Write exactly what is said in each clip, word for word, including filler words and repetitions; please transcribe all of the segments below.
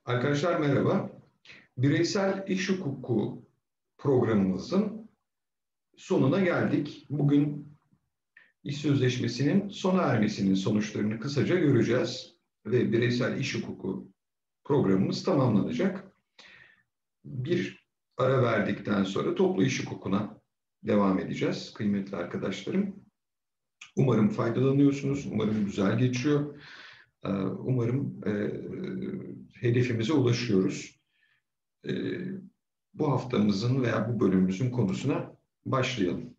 Arkadaşlar merhaba. Bireysel iş hukuku programımızın sonuna geldik. Bugün iş sözleşmesinin sona ermesinin sonuçlarını kısaca göreceğiz ve bireysel iş hukuku programımız tamamlanacak. Bir ara verdikten sonra toplu iş hukukuna devam edeceğiz kıymetli arkadaşlarım. Umarım faydalanıyorsunuz, umarım güzel geçiyor. Umarım e, hedefimize ulaşıyoruz. E, bu haftamızın veya bu bölümümüzün konusuna başlayalım.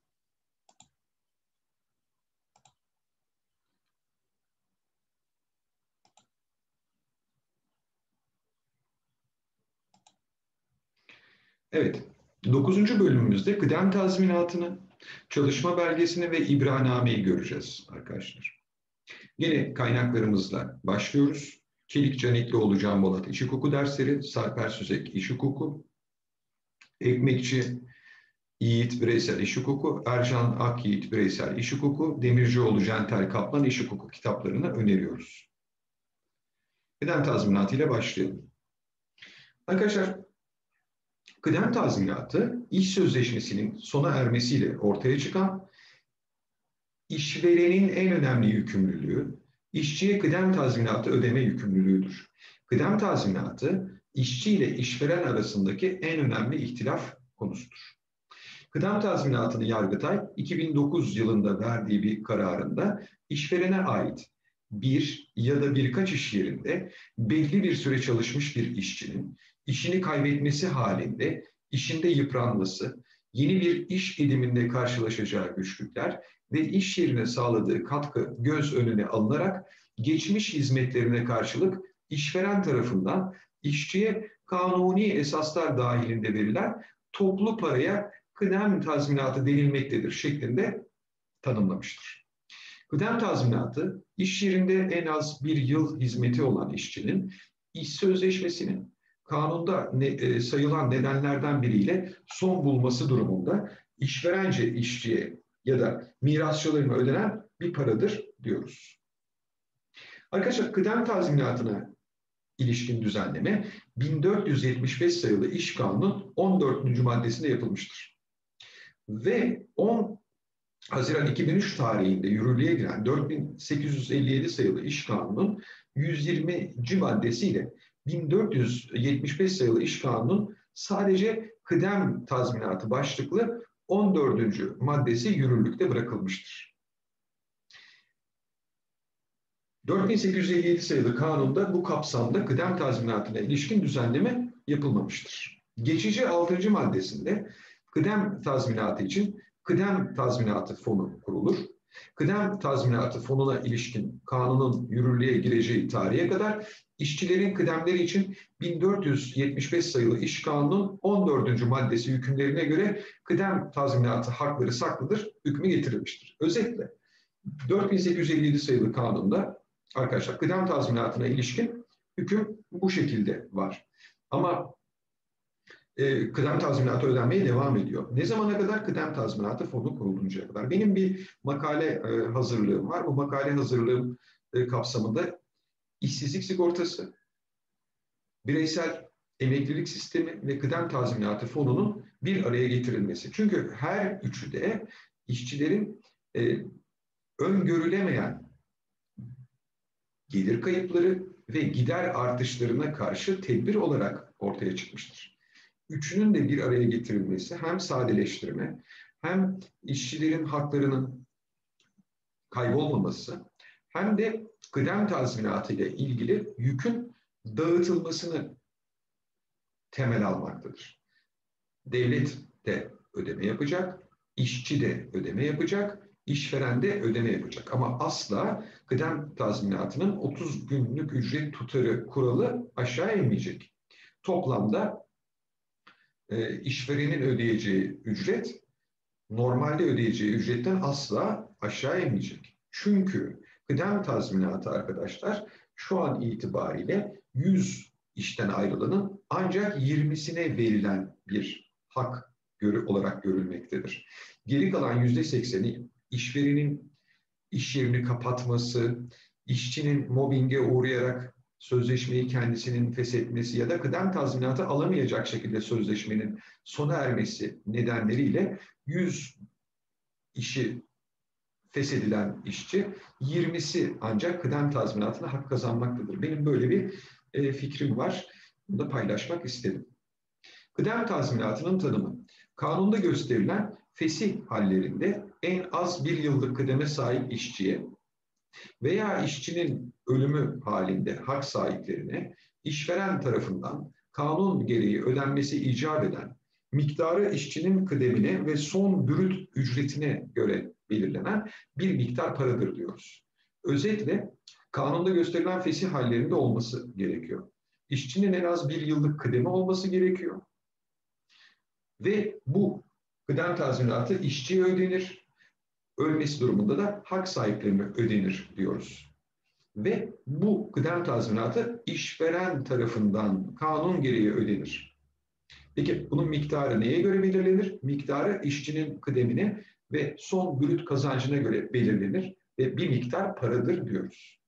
Evet, dokuzuncu bölümümüzde kıdem tazminatını, çalışma belgesini ve ibranameyi göreceğiz arkadaşlar. Yine kaynaklarımızla başlıyoruz. Çelik Caniklioğlu Can Bolat İş Hukuku dersleri, Sarper Süzek İş Hukuku, Ekmekçi Yiğit Bireysel İş Hukuku, Ercan Akyiğit Bireysel İş Hukuku, Demircioğlu Jentel Kaplan İş Hukuku kitaplarını öneriyoruz. Kıdem tazminatı ile başlayalım. Arkadaşlar, kıdem tazminatı iş sözleşmesinin sona ermesiyle ortaya çıkan işverenin en önemli yükümlülüğü, işçiye kıdem tazminatı ödeme yükümlülüğüdür. Kıdem tazminatı işçi ile işveren arasındaki en önemli ihtilaf konusudur. Kıdem tazminatını Yargıtay iki bin dokuz yılında verdiği bir kararında işverene ait bir ya da birkaç iş yerinde belli bir süre çalışmış bir işçinin işini kaybetmesi halinde işinde yıpranması, yeni bir iş ediminde karşılaşacağı güçlükler ve iş yerine sağladığı katkı göz önüne alınarak geçmiş hizmetlerine karşılık işveren tarafından işçiye kanuni esaslar dahilinde verilen toplu paraya kıdem tazminatı denilmektedir şeklinde tanımlamıştır. Kıdem tazminatı, iş yerinde en az bir yıl hizmeti olan işçinin iş sözleşmesinin kanunda ne, e, sayılan nedenlerden biriyle son bulması durumunda işverence işçiye ya da mirasçılarına ödenen bir paradır diyoruz. Arkadaşlar, kıdem tazminatına ilişkin düzenleme bin dört yüz yetmiş beş sayılı İş Kanunu'nun on dördüncü maddesinde yapılmıştır. Ve on Haziran iki bin üç tarihinde yürürlüğe giren dört bin sekiz yüz elli yedi sayılı İş Kanunu'nun yüz yirminci maddesiyle bin dört yüz yetmiş beş sayılı İş Kanunu'nun sadece kıdem tazminatı başlıklı on dördüncü maddesi yürürlükte bırakılmıştır. dört bin sekiz yüz elli yedi sayılı kanunda bu kapsamda kıdem tazminatına ilişkin düzenleme yapılmamıştır. Geçici altıncı maddesinde kıdem tazminatı için kıdem tazminatı fonu kurulur. Kıdem tazminatı fonuna ilişkin kanunun yürürlüğe gireceği tarihe kadar işçilerin kıdemleri için bin dört yüz yetmiş beş sayılı İş Kanunu'nun on dördüncü maddesi hükümlerine göre kıdem tazminatı hakları saklıdır hükmü getirilmiştir. Özetle dört bin sekiz yüz elli yedi sayılı kanunda arkadaşlar kıdem tazminatına ilişkin hüküm bu şekilde var. Ama e, kıdem tazminatı ödenmeye devam ediyor. Ne zamana kadar? Kıdem tazminatı fonu kuruluncaya kadar. Benim bir makale e, hazırlığım var. Bu makale hazırlığım e, kapsamında işsizlik sigortası, bireysel emeklilik sistemi ve kıdem tazminatı fonunun bir araya getirilmesi. Çünkü her üçü de işçilerin e, öngörülemeyen gelir kayıpları ve gider artışlarına karşı tedbir olarak ortaya çıkmıştır. Üçünün de bir araya getirilmesi hem sadeleştirme hem işçilerin haklarının kaybolmaması hem de kıdem tazminatı ile ilgili yükün dağıtılmasını temel almaktadır. Devlet de ödeme yapacak, işçi de ödeme yapacak, işveren de ödeme yapacak. Ama asla kıdem tazminatının otuz günlük ücret tutarı kuralı aşağı inmeyecek. Toplamda e, işverenin ödeyeceği ücret normalde ödeyeceği ücretten asla aşağı inmeyecek. Çünkü kıdem tazminatı arkadaşlar şu an itibariyle yüz işten ayrılanın ancak yirmisine verilen bir hak görü olarak görülmektedir. Geri kalan yüzde sekseni işverenin iş yerini kapatması, işçinin mobbinge uğrayarak sözleşmeyi kendisinin feshetmesi ya da kıdem tazminatı alamayacak şekilde sözleşmenin sona ermesi nedenleriyle yüz işi feshedilen işçi yirmisi ancak kıdem tazminatına hak kazanmaktadır. Benim böyle bir e, fikrim var. Bunu da paylaşmak istedim. Kıdem tazminatının tanımı. Kanunda gösterilen fesih hallerinde en az bir yıllık kıdeme sahip işçiye veya işçinin ölümü halinde hak sahiplerine işveren tarafından kanun gereği ödenmesi icap eden miktarı işçinin kıdemine ve son bürüt ücretine göre belirlenen bir miktar paradır diyoruz. Özetle kanunda gösterilen fesih hallerinde olması gerekiyor. İşçinin en az bir yıllık kıdemi olması gerekiyor. Ve bu kıdem tazminatı işçiye ödenir. Ölmesi durumunda da hak sahiplerine ödenir diyoruz. Ve bu kıdem tazminatı işveren tarafından kanun gereği ödenir. Peki bunun miktarı neye göre belirlenir? Miktarı işçinin kıdemine ve son brüt kazancına göre belirlenir ve bir miktar paradır diyoruz.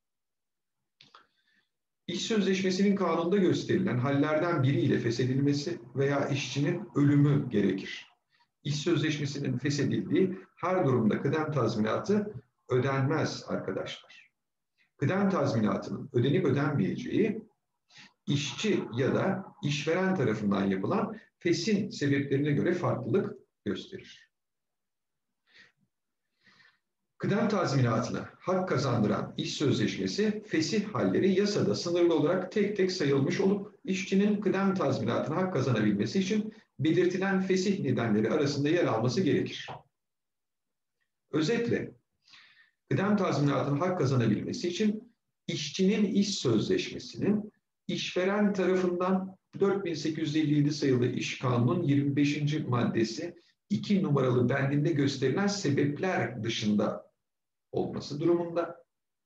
İş sözleşmesinin kanunda gösterilen hallerden biriyle feshedilmesi veya işçinin ölümü gerekir. İş sözleşmesinin feshedildiği her durumda kıdem tazminatı ödenmez arkadaşlar. Kıdem tazminatının ödenip ödenmeyeceği işçi ya da işveren tarafından yapılan feshin sebeplerine göre farklılık gösterir. Kıdem tazminatına hak kazandıran iş sözleşmesi fesih halleri yasada sınırlı olarak tek tek sayılmış olup işçinin kıdem tazminatına hak kazanabilmesi için belirtilen fesih nedenleri arasında yer alması gerekir. Özetle kıdem tazminatına hak kazanabilmesi için işçinin iş sözleşmesinin işveren tarafından dört bin sekiz yüz elli yedi sayılı İş Kanunu'nun yirmi beşinci maddesi iki numaralı bendinde gösterilen sebepler dışında olması durumunda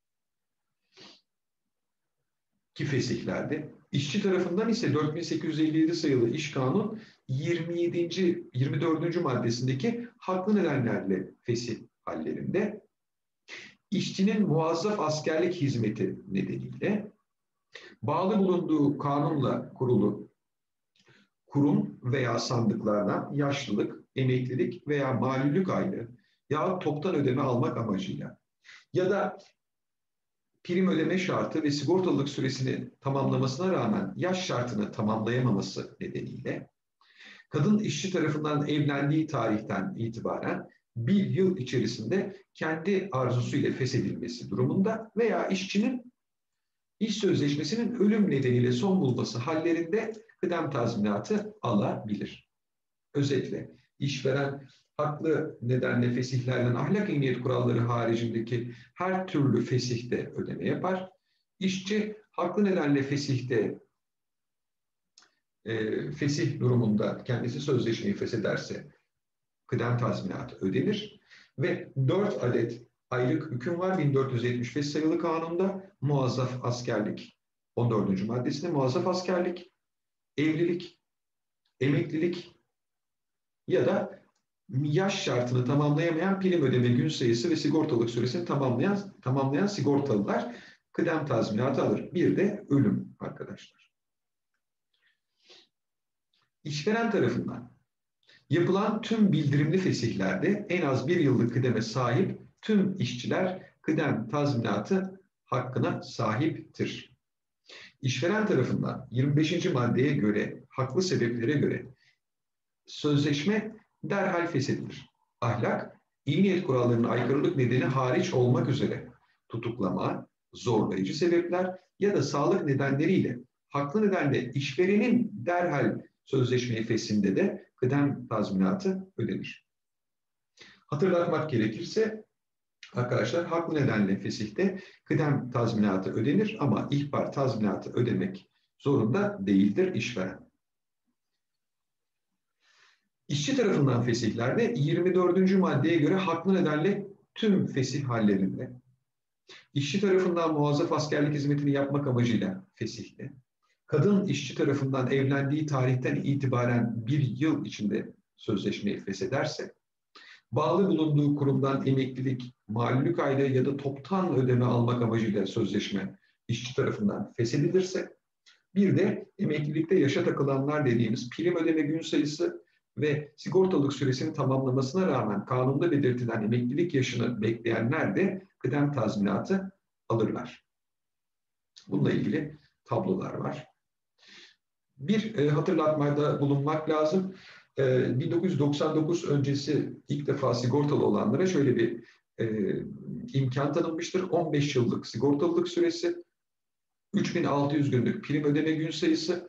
ki fesihlerde, işçi tarafından ise dört bin sekiz yüz elli yedi sayılı İş Kanunu yirmi yedinci yirmi dördüncü maddesindeki haklı nedenlerle fesih hallerinde işçinin muazzaf askerlik hizmeti nedeniyle bağlı bulunduğu kanunla kurulu kurum veya sandıklardan yaşlılık, emeklilik veya malulük aylığı yahut toptan ödeme almak amacıyla ya da prim ödeme şartı ve sigortalılık süresini tamamlamasına rağmen yaş şartını tamamlayamaması nedeniyle kadın işçi tarafından evlendiği tarihten itibaren bir yıl içerisinde kendi arzusuyla feshedilmesi durumunda veya işçinin iş sözleşmesinin ölüm nedeniyle son bulması hallerinde kıdem tazminatı alabilir. Özetle işveren haklı nedenle fesihlerden ahlak emniyet kuralları haricindeki her türlü fesihte ödeme yapar. İşçi haklı nedenle fesihte e, fesih durumunda kendisi sözleşmeyi feshederse kıdem tazminatı ödenir ve dört adet aylık hüküm var bin dört yüz yetmiş beş sayılı kanunda muazzaf askerlik on dördüncü maddesinde muazzaf askerlik, evlilik, emeklilik ya da yaş şartını tamamlayamayan prim ödeme gün sayısı ve sigortalık süresini tamamlayan, tamamlayan sigortalılar kıdem tazminatı alır. Bir de ölüm arkadaşlar. İşveren tarafından yapılan tüm bildirimli fesihlerde en az bir yıllık kıdeme sahip tüm işçiler kıdem tazminatı hakkına sahiptir. İşveren tarafından yirmi beşinci maddeye göre, haklı sebeplere göre sözleşme derhal feshedilir. Ahlak, iyi niyet kurallarının aykırılık nedeni hariç olmak üzere tutuklama, zorlayıcı sebepler ya da sağlık nedenleriyle haklı nedenle işverenin derhal sözleşmeyi feshinde de kıdem tazminatı ödenir. Hatırlatmak gerekirse arkadaşlar haklı nedenle fesihte kıdem tazminatı ödenir ama ihbar tazminatı ödemek zorunda değildir işveren. İşçi tarafından fesihlerde yirmi dördüncü maddeye göre haklı nedenle tüm fesih hallerinde işçi tarafından muazzaf askerlik hizmetini yapmak amacıyla fesihte, kadın işçi tarafından evlendiği tarihten itibaren bir yıl içinde sözleşmeyi feshederse, bağlı bulunduğu kurumdan emeklilik, malulük aylığı ya da toptan ödeme almak amacıyla sözleşme işçi tarafından feshedilirse, bir de emeklilikte yaşa takılanlar dediğimiz prim ödeme gün sayısı ve sigortalık süresini tamamlamasına rağmen kanunda belirtilen emeklilik yaşını bekleyenler de kıdem tazminatı alırlar. Bununla ilgili tablolar var. Bir e, hatırlatmada bulunmak lazım. E, bin dokuz yüz doksan dokuz öncesi ilk defa sigortalı olanlara şöyle bir e, imkan tanınmıştır. on beş yıllık sigortalılık süresi, üç bin altı yüz günlük prim ödeme gün sayısı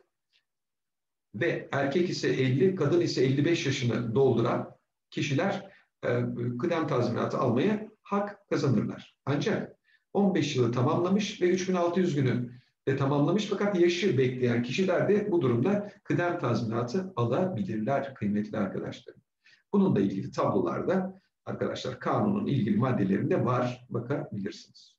ve erkek ise elli, kadın ise elli beş yaşını dolduran kişiler e, kıdem tazminatı almaya hak kazanırlar. Ancak on beş yılı tamamlamış ve üç bin altı yüz günü de tamamlamış fakat yaşı bekleyen kişiler de bu durumda kıdem tazminatı alabilirler kıymetli arkadaşlarım. Bununla ilgili tablolarda arkadaşlar kanunun ilgili maddelerinde var, bakabilirsiniz.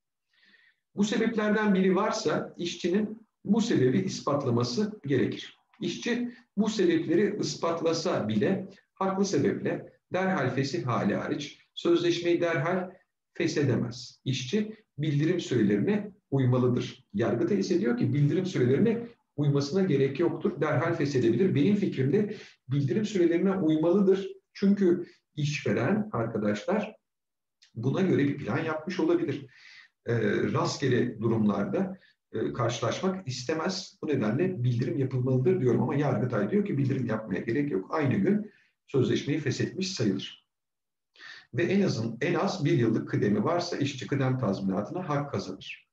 Bu sebeplerden biri varsa işçinin bu sebebi ispatlaması gerekir. İşçi bu sebepleri ispatlasa bile haklı sebeple derhal fesih hali hariç sözleşmeyi derhal feshedemez. İşçi bildirim sürelerine uymalıdır. Yargıtay ise diyor ki bildirim sürelerine uymasına gerek yoktur. Derhal feshedebilir. Benim fikrimde bildirim sürelerine uymalıdır. Çünkü işveren arkadaşlar buna göre bir plan yapmış olabilir. E, rastgele durumlarda e, karşılaşmak istemez. Bu nedenle bildirim yapılmalıdır diyorum ama Yargıtay diyor ki bildirim yapmaya gerek yok. Aynı gün sözleşmeyi feshetmiş sayılır. Ve en azın en az bir yıllık kıdemi varsa işçi kıdem tazminatına hak kazanır.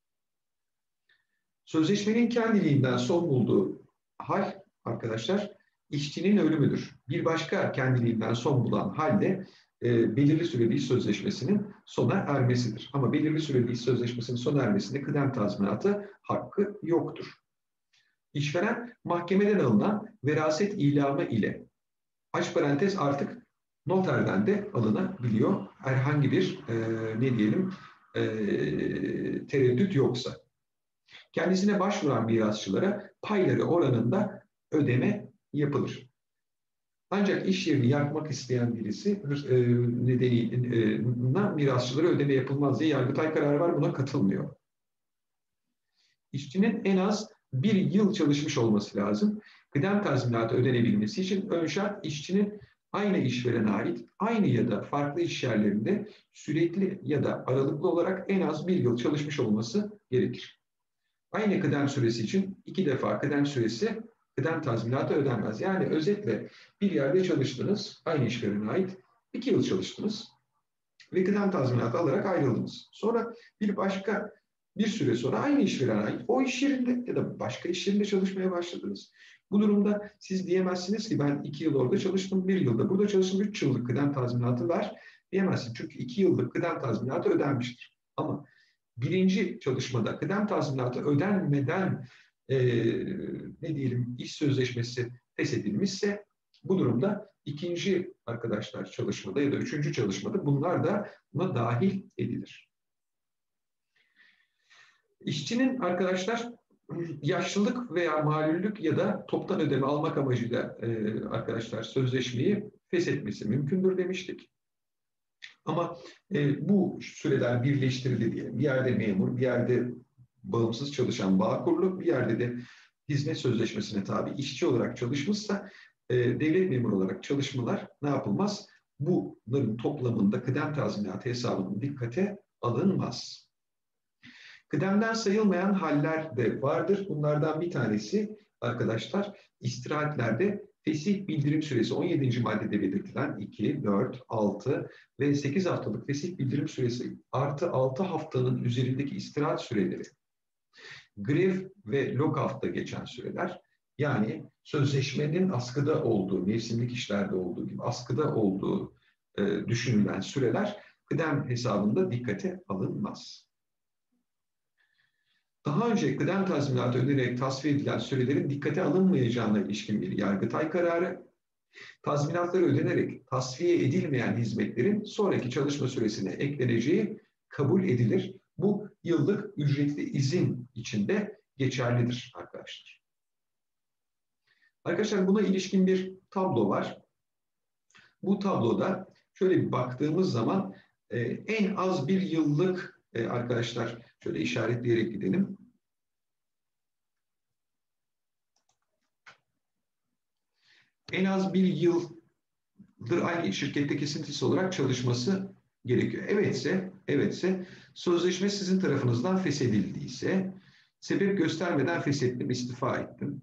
Sözleşmenin kendiliğinden son bulduğu hal arkadaşlar işçinin ölümüdür. Bir başka kendiliğinden son bulan halde e, belirli süreli iş sözleşmesinin sona ermesidir. Ama belirli süreli iş sözleşmesinin sona ermesinde kıdem tazminatı hakkı yoktur. İşveren mahkemeden alınan veraset ilamı ile aç parantez artık noterden de alınabiliyor. Herhangi bir e, ne diyelim e, tereddüt yoksa. Kendisine başvuran mirasçılara payları oranında ödeme yapılır. Ancak iş yerini yakmak isteyen birisi e, nedeniyle mirasçılara ödeme yapılmaz diye Yargıtay kararı var, buna katılmıyor. İşçinin en az bir yıl çalışmış olması lazım. Kıdem tazminatı ödenebilmesi için ön şart işçinin aynı işverene ait, aynı ya da farklı iş yerlerinde sürekli ya da aralıklı olarak en az bir yıl çalışmış olması gerekir. Aynı kıdem süresi için iki defa kıdem süresi kıdem tazminatı ödenmez. Yani özetle bir yerde çalıştınız, aynı işverene ait, iki yıl çalıştınız ve kıdem tazminatı alarak ayrıldınız. Sonra bir başka bir süre sonra aynı işverene ait o iş yerinde ya da başka iş yerinde çalışmaya başladınız. Bu durumda siz diyemezsiniz ki ben iki yıl orada çalıştım, bir yılda burada çalıştım, üç yıllık kıdem tazminatı ver diyemezsin. Çünkü iki yıllık kıdem tazminatı ödenmiştir. Ama birinci çalışmada kıdem tazminatı ödenmeden e, ne diyelim iş sözleşmesi feshedilmişse bu durumda ikinci arkadaşlar çalışmada ya da üçüncü çalışmada bunlar da buna dahil edilir. İşçinin arkadaşlar yaşlılık veya malüllük ya da toptan ödeme almak amacıyla e, arkadaşlar sözleşmeyi feshetmesi mümkündür demiştik. Ama e, bu süreler birleştirildi diye bir yerde memur, bir yerde bağımsız çalışan Bağkurlu, bir yerde de hizmet sözleşmesine tabi işçi olarak çalışmışsa e, devlet memuru olarak çalışmalar ne yapılmaz? Bunların toplamında kıdem tazminatı hesabının dikkate alınmaz. Kıdemden sayılmayan haller de vardır. Bunlardan bir tanesi arkadaşlar istirahatlerde fesih bildirim süresi on yedinci maddede belirtilen iki, dört, altı ve sekiz haftalık fesih bildirim süresi artı altı haftanın üzerindeki istirahat süreleri, grev ve lockout'ta geçen süreler, yani sözleşmenin askıda olduğu, mevsimlik işlerde olduğu gibi askıda olduğu e, düşünülen süreler kıdem hesabında dikkate alınmaz. Daha önce kıdem tazminatı ödenerek tasfiye edilen sürelerin dikkate alınmayacağına ilişkin bir Yargıtay kararı, tazminatları ödenerek tasfiye edilmeyen hizmetlerin sonraki çalışma süresine ekleneceği kabul edilir. Bu yıllık ücretli izin içinde geçerlidir arkadaşlar. Arkadaşlar buna ilişkin bir tablo var. Bu tabloda şöyle bir baktığımız zaman en az bir yıllık arkadaşlar Şöyle işaretleyerek gidelim. En az bir yıldır aynı şirkette kesintisiz olarak çalışması gerekiyor. Evetse, evetse sözleşme sizin tarafınızdan feshedildiyse, sebep göstermeden feshettim, istifa ettim.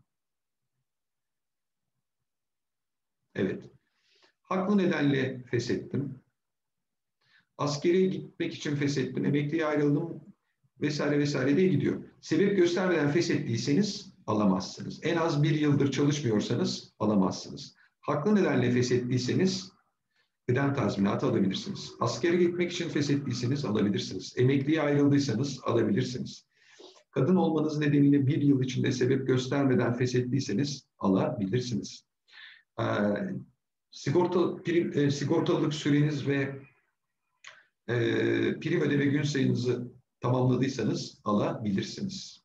Evet. Haklı nedenle feshettim. Askere gitmek için feshettim, emekliye ayrıldım vesaire vesaire diye gidiyor. Sebep göstermeden feshettiyseniz alamazsınız. En az bir yıldır çalışmıyorsanız alamazsınız. Haklı nedenle feshettiyseniz kıdem tazminatı alabilirsiniz. Askere gitmek için feshettiyseniz alabilirsiniz. Emekliye ayrıldıysanız alabilirsiniz. Kadın olmanız nedeniyle bir yıl içinde sebep göstermeden feshettiyseniz alabilirsiniz. Ee, sigorta, prim, e, sigortalılık süreniz ve e, prim ödeme gün sayınızı tamamladıysanız alabilirsiniz.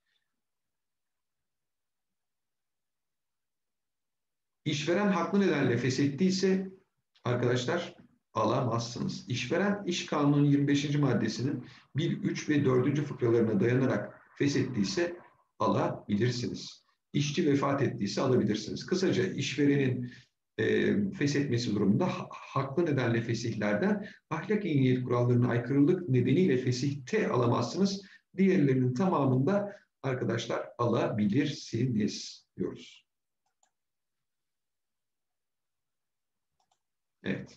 İşveren haklı nedenle feshettiyse arkadaşlar alamazsınız. İşveren İş Kanunu'nun yirmi beşinci maddesinin bir, üç ve dördüncü fıkralarına dayanarak feshettiyse alabilirsiniz. İşçi vefat ettiyse alabilirsiniz. Kısaca işverenin e, feshetmesi durumunda ha, haklı nedenle fesihlerden ahlak iyi niyet kurallarına aykırılık nedeniyle fesihte alamazsınız. Diğerlerinin tamamında arkadaşlar alabilirsiniz diyoruz. Evet.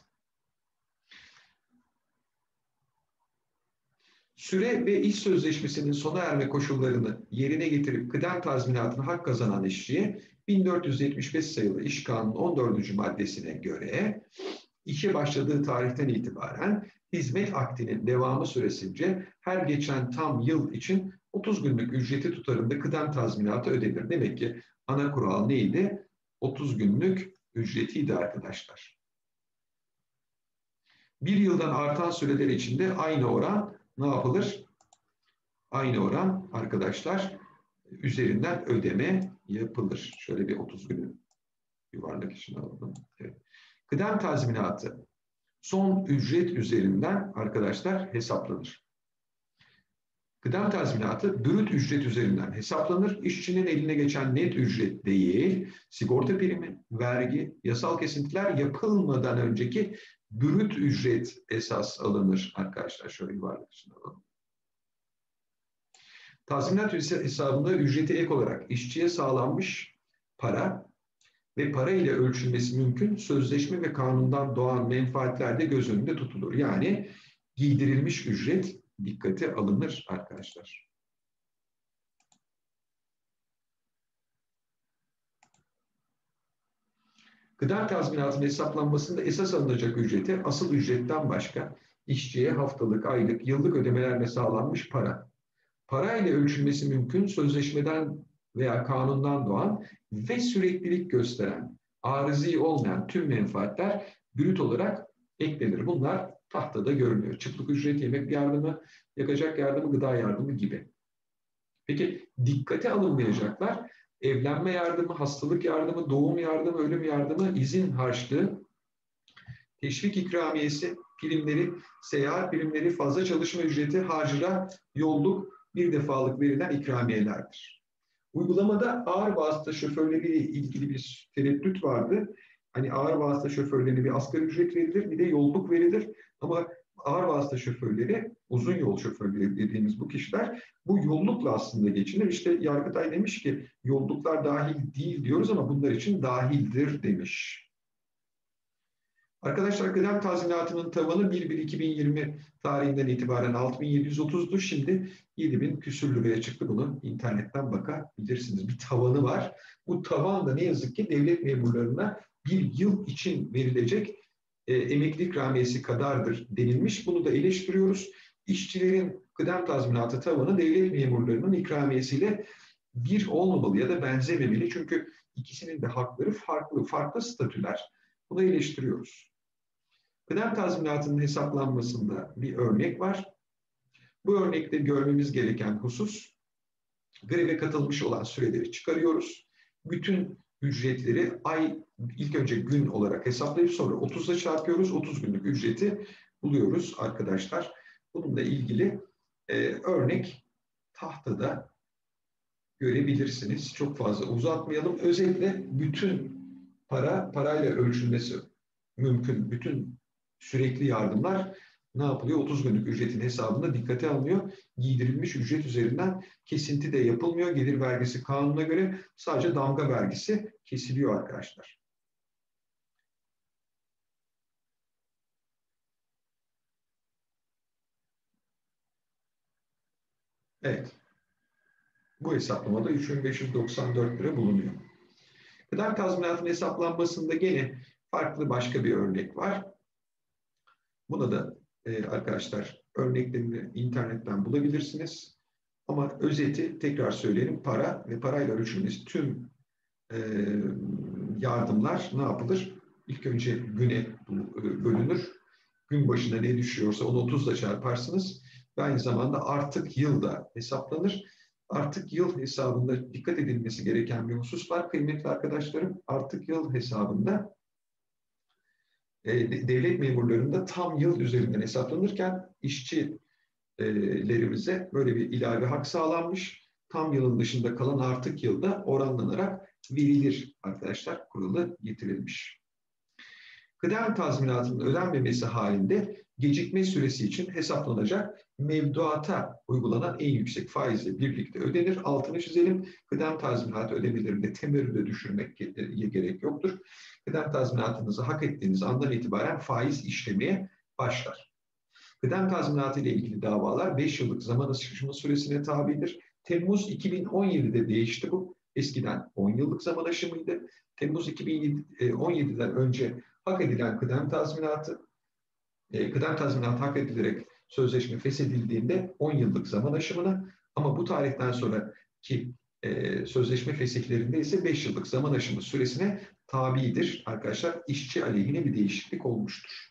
Süre ve iş sözleşmesinin sona erme koşullarını yerine getirip kıdem tazminatına hak kazanan işçiye bin dört yüz yetmiş beş sayılı İş Kanunu on dördüncü maddesine göre işe başladığı tarihten itibaren hizmet akdinin devamı süresince her geçen tam yıl için otuz günlük ücreti tutarında kıdem tazminatı ödenir. Demek ki ana kural neydi? otuz günlük ücretiydi arkadaşlar. Bir yıldan artan süreler içinde aynı oran ne yapılır? Aynı oran arkadaşlar üzerinden ödeme yapılır. Şöyle bir otuz günü yuvarlak içine alalım. Evet. Kıdem tazminatı son ücret üzerinden arkadaşlar hesaplanır. Kıdem tazminatı brüt ücret üzerinden hesaplanır. İşçinin eline geçen net ücret değil, sigorta primi, vergi, yasal kesintiler yapılmadan önceki brüt ücret esas alınır arkadaşlar. Şöyle yuvarlak içine alalım. Tazminat hesabında ücreti ek olarak işçiye sağlanmış para ve para ile ölçülmesi mümkün sözleşme ve kanundan doğan menfaatler de göz önünde tutulur. Yani giydirilmiş ücret dikkate alınır arkadaşlar. Kıdem tazminatının hesaplanmasında esas alınacak ücreti asıl ücretten başka işçiye haftalık, aylık, yıllık ödemelerle sağlanmış para, para ile ölçülmesi mümkün sözleşmeden veya kanundan doğan ve süreklilik gösteren, arızi olmayan tüm menfaatler brüt olarak eklenir. Bunlar tahtada görünüyor. Çıtlık ücret, yemek yardımı, yakacak yardımı, gıda yardımı gibi. Peki dikkate alınmayacaklar? Evlenme yardımı, hastalık yardımı, doğum yardımı, ölüm yardımı, izin harçlığı, teşvik ikramiyesi, primleri, seyahat primleri, fazla çalışma ücreti, harcıra, yolluk, bir defalık verilen ikramiyelerdir. Uygulamada ağır vasıta şoförleriyle ilgili bir tereddüt vardı. Hani ağır vasıta şoförlerine bir asgari ücret verilir, bir de yolluk verilir. Ama ağır vasıta şoförleri, uzun yol şoförleri dediğimiz bu kişiler bu yollukla aslında geçinir. İşte Yargıtay demiş ki yolluklar dahil değil diyoruz ama bunlar için dahildir demiş. Arkadaşlar kıdem tazminatının tavanı bir bir iki bin yirmi tarihinden itibaren altı bin yedi yüz otuzdu. Şimdi yedi bin küsür liraya çıktı. Bunu internetten bakabilirsiniz. Bir tavanı var. Bu tavan da ne yazık ki devlet memurlarına bir yıl için verilecek e, emekli ikramiyesi kadardır denilmiş. Bunu da eleştiriyoruz. İşçilerin kıdem tazminatı tavanı devlet memurlarının ikramiyesiyle bir olmamalı ya da benzememeli. Çünkü ikisinin de hakları farklı, farklı statüler. Bunu eleştiriyoruz. Kıdem tazminatının hesaplanmasında bir örnek var. Bu örnekte görmemiz gereken husus, greve katılmış olan süreleri çıkarıyoruz. Bütün ücretleri ay, ilk önce gün olarak hesaplayıp sonra otuzla çarpıyoruz. otuz günlük ücreti buluyoruz arkadaşlar. Bununla ilgili e, örnek tahtada görebilirsiniz. Çok fazla uzatmayalım. Özetle bütün para, parayla ölçülmesi mümkün. Bütün sürekli yardımlar ne yapılıyor? otuz günlük ücretin hesabında dikkate alınıyor. Giydirilmiş ücret üzerinden kesinti de yapılmıyor. Gelir vergisi kanununa göre sadece damga vergisi kesiliyor arkadaşlar. Evet. Bu hesaplamada üç bin beş yüz doksan dört lira bulunuyor. Kıdem tazminatının hesaplanmasında gene farklı başka bir örnek var. Buna da e, arkadaşlar örneklerini internetten bulabilirsiniz. Ama özeti tekrar söyleyelim. Para ve parayla ölçülmesi tüm e, yardımlar ne yapılır? İlk önce güne bölünür. Gün başına ne düşüyorsa onu otuzla çarparsınız. Ve aynı zamanda artık yılda hesaplanır. Artık yıl hesabında dikkat edilmesi gereken bir husus var kıymetli arkadaşlarım. Artık yıl hesabında e, devlet memurlarında tam yıl üzerinden hesaplanırken işçilerimize böyle bir ilave hak sağlanmış. Tam yılın dışında kalan artık yılda oranlanarak verilir arkadaşlar, kuralı getirilmiş. Kıdem tazminatının ödenmemesi halinde gecikme süresi için hesaplanacak mevduata uygulanan en yüksek faizle birlikte ödenir. Altını çizelim. Kıdem tazminatı ödemelerinde temerrüde düşürmek gerek yoktur. Kıdem tazminatınızı hak ettiğiniz andan itibaren faiz işlemeye başlar. Kıdem tazminatı ile ilgili davalar beş yıllık zaman aşımı süresine tabidir. Temmuz iki bin on yedide değişti bu. Eskiden on yıllık zaman aşımıydı. Temmuz iki bin on yediden önce hak edilen kıdem tazminatı, e, kıdem tazminatı hak edilerek sözleşme feshedildiğinde on yıllık zaman aşımına, ama bu tarihten sonraki e, sözleşme fesihlerinde ise beş yıllık zaman aşımı süresine tabidir. Arkadaşlar, işçi aleyhine bir değişiklik olmuştur.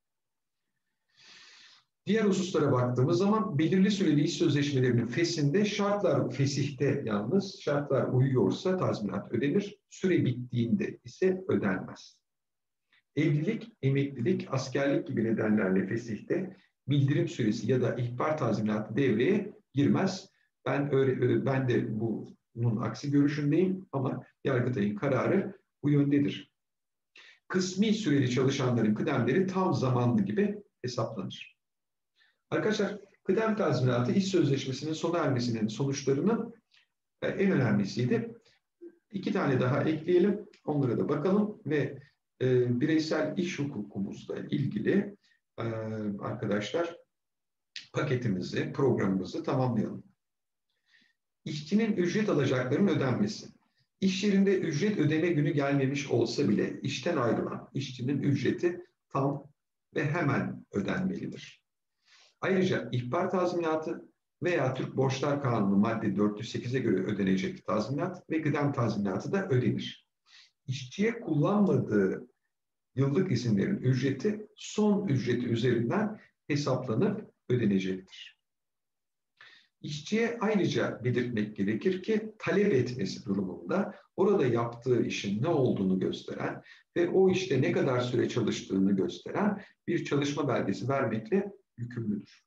Diğer hususlara baktığımız zaman belirli süreli iş sözleşmelerinin feshinde şartlar, fesihte yalnız şartlar uyuyorsa tazminat ödenir. Süre bittiğinde ise ödenmez. Evlilik, emeklilik, askerlik gibi nedenlerle fesihte bildirim süresi ya da ihbar tazminatı devreye girmez. Ben öyle, ben de bunun aksi görüşündeyim ama Yargıtay'ın kararı bu yöndedir. Kısmi süreli çalışanların kıdemleri tam zamanlı gibi hesaplanır. Arkadaşlar, kıdem tazminatı iş sözleşmesinin sona ermesinin sonuçlarının en önemlisiydi. İki tane daha ekleyelim, onlara da bakalım ve e, bireysel iş hukukumuzla ilgili e, arkadaşlar paketimizi, programımızı tamamlayalım. İşçinin ücret alacaklarının ödenmesi. İş yerinde ücret ödeme günü gelmemiş olsa bile işten ayrılan işçinin ücreti tam ve hemen ödenmelidir. Ayrıca ihbar tazminatı veya Türk Borçlar Kanunu madde dört yüz sekize göre ödenecek tazminat ve kıdem tazminatı da ödenir. İşçiye kullanmadığı yıllık izinlerin ücreti son ücreti üzerinden hesaplanıp ödenecektir. İşçiye ayrıca belirtmek gerekir ki talep etmesi durumunda orada yaptığı işin ne olduğunu gösteren ve o işte ne kadar süre çalıştığını gösteren bir çalışma belgesi vermekle yükümlüdür.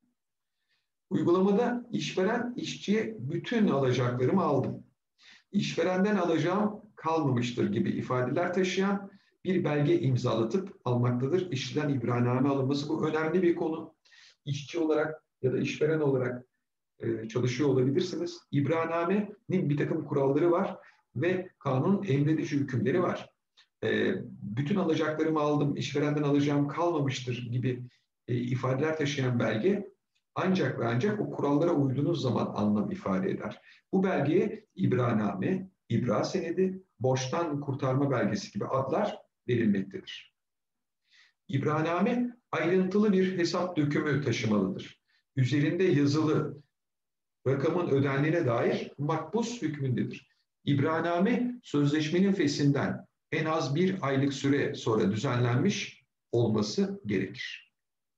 Uygulamada işveren işçiye bütün alacaklarımı aldım, İşverenden alacağım kalmamıştır gibi ifadeler taşıyan bir belge imzalatıp almaktadır. İşçiden ibraname alınması, bu önemli bir konu. İşçi olarak ya da işveren olarak e, çalışıyor olabilirsiniz. İbranamenin bir takım kuralları var ve kanun emredici hükümleri var. E, bütün alacaklarımı aldım, işverenden alacağım kalmamıştır gibi e, ifadeler taşıyan belge ancak ve ancak o kurallara uyduğunuz zaman anlam ifade eder. Bu belgeye ibraname, ibra senedi, borçtan kurtarma belgesi gibi adlar verilmektedir. İbraname ayrıntılı bir hesap dökümü taşımalıdır. Üzerinde yazılı rakamın ödendiğine dair makbuz hükmündedir. İbraname sözleşmenin feshinden en az bir aylık süre sonra düzenlenmiş olması gerekir.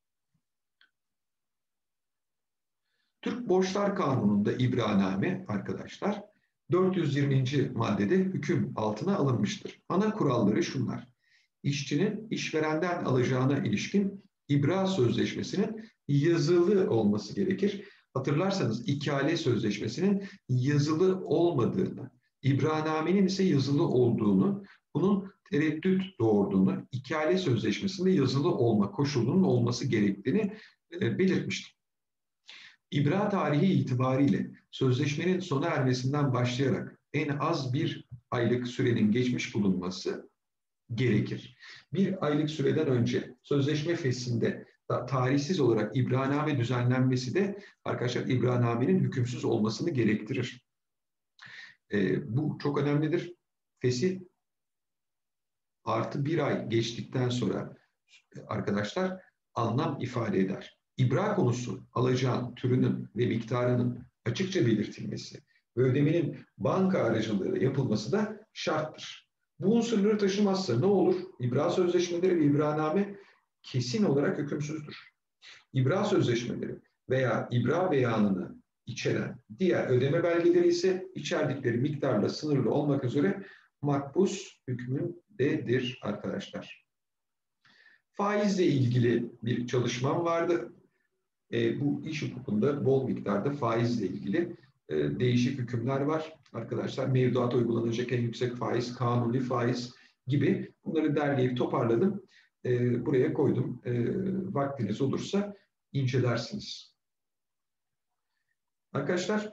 Türk Borçlar Kanunu'nda ibraname arkadaşlar dört yüz yirminci maddede hüküm altına alınmıştır. Ana kuralları şunlar: İşçinin işverenden alacağına ilişkin ibra sözleşmesinin yazılı olması gerekir. Hatırlarsanız ikale sözleşmesinin yazılı olmadığını, İbrahimnamenin ise yazılı olduğunu, bunun tereddüt doğurduğunu, ikale sözleşmesinde yazılı olma koşulunun olması gerektiğini e, belirtmiştim. İbra tarihi itibariyle sözleşmenin sona ermesinden başlayarak en az bir aylık sürenin geçmiş bulunması gerekir. Bir aylık süreden önce sözleşme feslinde tarihsiz olarak İbrahname düzenlenmesi de arkadaşlar İbrahnamenin hükümsüz olmasını gerektirir. E, bu çok önemlidir. Fesih artı bir ay geçtikten sonra arkadaşlar anlam ifade eder. İbra konusu alacağın türünün ve miktarının açıkça belirtilmesi ve ödemenin banka aracılığıyla yapılması da şarttır. Bu unsurları taşımazsa ne olur? İbra sözleşmeleri ve İbrahname kesin olarak hükümsüzdür. İbra sözleşmeleri veya ibra beyanını içeren diğer ödeme belgeleri ise içerdikleri miktarla sınırlı olmak üzere makbuz hükmündedir arkadaşlar. Faizle ilgili bir çalışmam vardı. E, bu iş hukukunda bol miktarda faizle ilgili e, değişik hükümler var. Arkadaşlar mevduata uygulanacak en yüksek faiz, kanuni faiz gibi bunları derleyip toparladım. E, buraya koydum. E, vaktiniz olursa incelersiniz. Arkadaşlar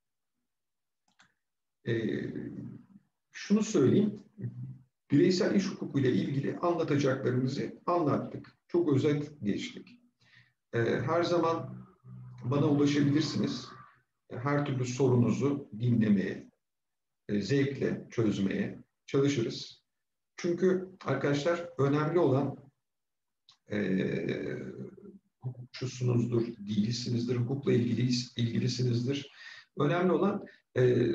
e, şunu söyleyeyim. Bireysel iş hukuku ile ilgili anlatacaklarımızı anlattık. Çok özet geçtik. E, her zaman bana ulaşabilirsiniz. Her türlü sorunuzu dinlemeye, e, zevkle çözmeye çalışırız. Çünkü arkadaşlar önemli olan e, hukukçusunuzdur, değilsinizdir, hukukla ilgili, ilgilisinizdir. Önemli olan e,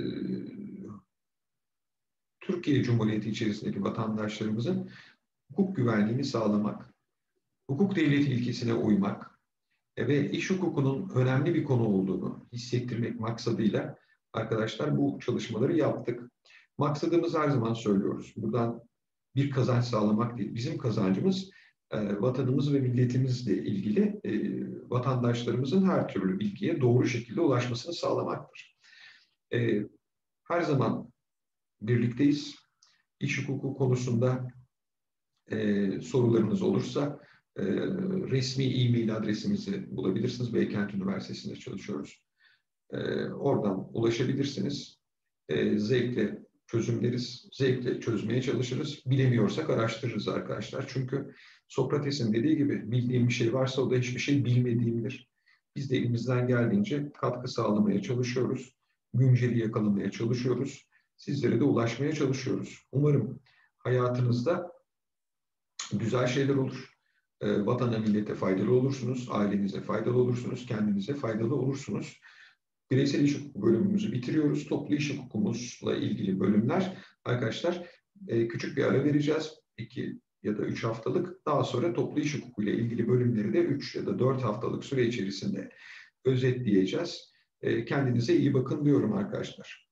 Türkiye Cumhuriyeti içerisindeki vatandaşlarımızın hukuk güvenliğini sağlamak, hukuk devleti ilkesine uymak e, ve iş hukukunun önemli bir konu olduğunu hissettirmek maksadıyla arkadaşlar bu çalışmaları yaptık. Maksadımız her zaman söylüyoruz. Buradan bir kazanç sağlamak değil. Bizim kazancımız e, vatanımız ve milletimizle ilgili e, vatandaşlarımızın her türlü bilgiye doğru şekilde ulaşmasını sağlamaktır. E, her zaman birlikteyiz. İş hukuku konusunda e, sorularınız olursa e, resmi e-mail adresimizi bulabilirsiniz. Beykent Üniversitesi'nde çalışıyoruz. E, oradan ulaşabilirsiniz. E, zevkle çözümleriz, zevkle çözmeye çalışırız. Bilemiyorsak araştırırız arkadaşlar. Çünkü Sokrates'in dediği gibi bildiğim bir şey varsa o da hiçbir şey bilmediğimdir. Biz de elimizden geldiğince katkı sağlamaya çalışıyoruz. Günceli yakalamaya çalışıyoruz. Sizlere de ulaşmaya çalışıyoruz. Umarım hayatınızda güzel şeyler olur. E, vatana, millete faydalı olursunuz. Ailenize faydalı olursunuz. Kendinize faydalı olursunuz. Bireysel iş hukuku bölümümüzü bitiriyoruz. Toplu iş hukukumuzla ilgili bölümler arkadaşlar e, küçük bir ara vereceğiz. iki ya da üç haftalık. Daha sonra toplu iş hukuku ile ilgili bölümleri de üç ya da dört haftalık süre içerisinde özetleyeceğiz. E, kendinize iyi bakın diyorum arkadaşlar.